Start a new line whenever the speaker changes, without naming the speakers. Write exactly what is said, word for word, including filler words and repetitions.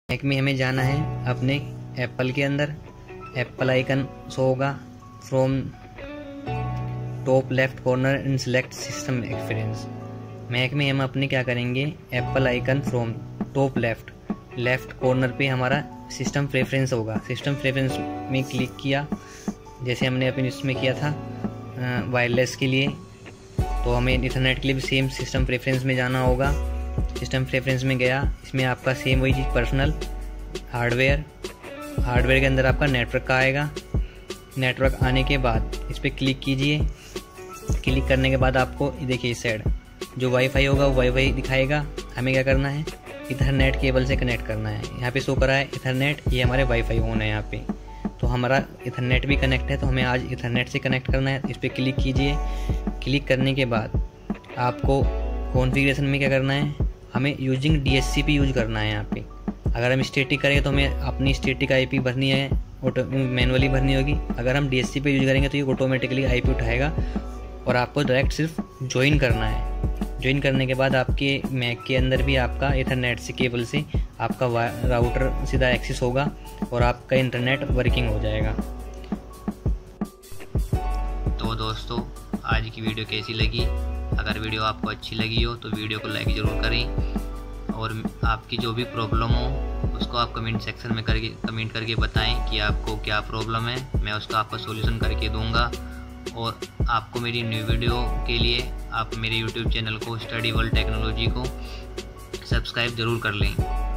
Mac में हमें जाना है अपने एप्पल के अंदर। एप्पल आइकन शो होगा from top left corner in select system experience. Mac में हम अपने क्या करेंगे, Apple icon from top left left corner पे हमारा सिस्टम प्रेफरेंस होगा। सिस्टम प्रेफरेंस में क्लिक किया, जैसे हमने अपने इसमें किया था वायरलेस के लिए, तो हमें इथरनेट के लिए भी सेम सिस्टम प्रेफरेंस में जाना होगा। सिस्टम प्रेफरेंस में गया, इसमें आपका सेम वही चीज़ पर्सनल हार्डवेयर हार्डवेयर के अंदर आपका नेटवर्क का आएगा। नेटवर्क आने के बाद इस पर क्लिक कीजिए। क्लिक करने के बाद आपको देखिए इस साइड जो वाईफाई होगा वो वाईफाई दिखाएगा। हमें क्या करना है, इथरनेट केबल से कनेक्ट करना है। यहाँ पे शो करा है इथरनेट, ये हमारे वाईफाई ऑन है यहाँ पे, तो हमारा इथरनेट भी कनेक्ट है, तो हमें आज इथरनेट से कनेक्ट करना है। इस पर क्लिक कीजिए। क्लिक करने के बाद आपको कॉन्फ़िगरेशन में क्या करना है, हमें यूजिंग डीएचसीपी यूज करना है। यहाँ पे अगर हम स्टैटिक करेंगे तो हमें अपनी स्टैटिक आईपी भरनी है, ऑटो मैनुअली भरनी होगी। अगर हम डीएचसीपी यूज करेंगे तो ये ऑटोमेटिकली आईपी उठाएगा और आपको डायरेक्ट सिर्फ ज्वाइन करना है। ज्वाइन करने के बाद आपके मैक के अंदर भी आपका इथरनेट से केबल से आपका राउटर सीधा एक्सेस होगा और आपका इंटरनेट वर्किंग हो जाएगा।
तो दोस्तों, आज की वीडियो कैसी लगी? अगर वीडियो आपको अच्छी लगी हो तो वीडियो को लाइक ज़रूर करें और आपकी जो भी प्रॉब्लम हो उसको आप कमेंट सेक्शन में करके कमेंट करके बताएं कि आपको क्या प्रॉब्लम है। मैं उसका आपको सॉल्यूशन करके दूंगा। और आपको मेरी न्यू वीडियो के लिए आप मेरे यूट्यूब चैनल को स्टडी वर्ल्ड टेक्नोलॉजी को सब्सक्राइब ज़रूर कर लें।